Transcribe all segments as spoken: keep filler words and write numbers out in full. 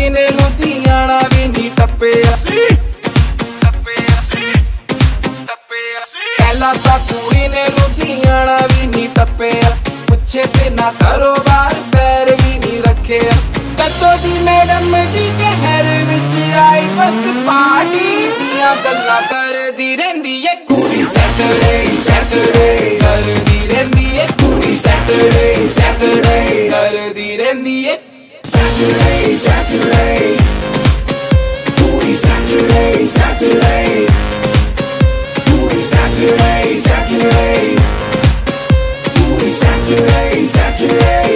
कुड़ी ने लुधियाना भी नी टप्पे असी टप्पे असी टप्पे असी पहला ता कुड़ी ने लुधियाना भी नी टप्पे पुछे ते ना करो बार पैर भी नी रखे कदों दी मैडम जी शहर विच आई बस पार्टी दियां गल्लां करदी रहिंदी है कुड़ी सैटरडे सैटरडे करदी रहिंदी है कुड़ी सैटरडे सैटरडे करदी रहिंदी है Saturday, Saturday, Booty Saturday, Saturday, Booty Saturday, Saturday, Booty Saturday, Saturday.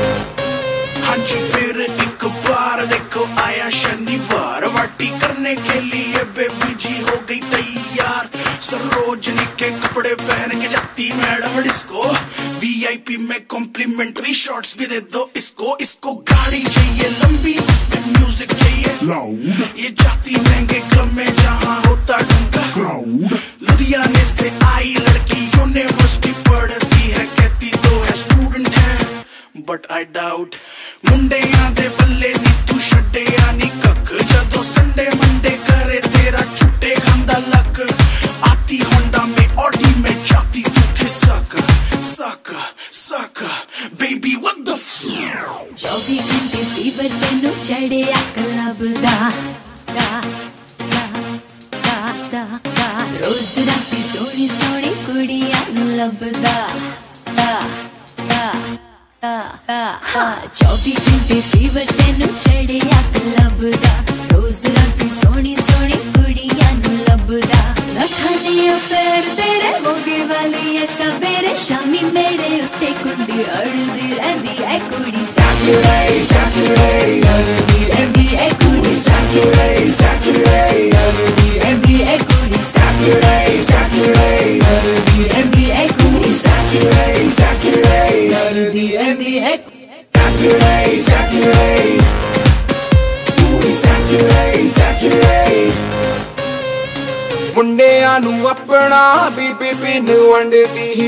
हाँ जी फिर एक बार देखो आया शनिवार पार्टी करने के लिए बेबी जी हो गई तैयार सरोजनी के कपड़े पहन के जाती मैडम डिस्को वीआईपी में कॉम्प्लीमेंट्री शॉट्स भी दे दो इसको इसको गाड़ी चाहिए लंबी उसमें म्यूजिक चाहिए लाउड ये जाती महंगे क्लब में जहाँ होता ढंका क्राउड लुधियाने से आई लड़की यूनिवर्सिटी पढ़ती है कहती तो है स्टूडेंट है बट आई डाउट मुंडे आंदे बल्ले नी तू छड्डे यानी कख जदों संडे मंडे करे तेरा छुट्टे खांदा लक आती होंडा में ऑडी में जाती तू खिसक सक सक बेबी व्हाट द चौबीस घंटे फीवर तेनू चढ़े क्लब दा दा दा दा दा दा रोज राती सोनी सोनी कुड़ियां नू लभदा दा दा दा दा चौबीस घंटे फीवर तेनू चढ़े क्लब दा रोज राती सोनी सोनी कुड़ियां नू लभदा रखनी अफेयर तेरे मोगे वाली है सवेरे शामी मेरे उत्ते कुंडी अड़दी रहंदी है कुड़ी Saturday, Saturday, करदी रहंदी है कुड़ी Saturday, Saturday, करदी रहंदी है कुड़ी Saturday, Saturday, करदी रहंदी है कुड़ी Saturday, Saturday, करदी रहंदी है Saturday, Saturday, Booty Saturday, Saturday. मुंडियां नू अपना बीबी पिन वंडदी ही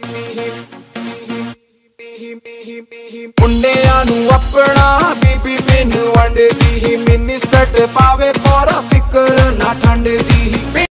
मुंडियां नू अपना बीबी पिन वंडदी ही मिनी स्कर्ट पावे पूरा फिकर ना ठंड दी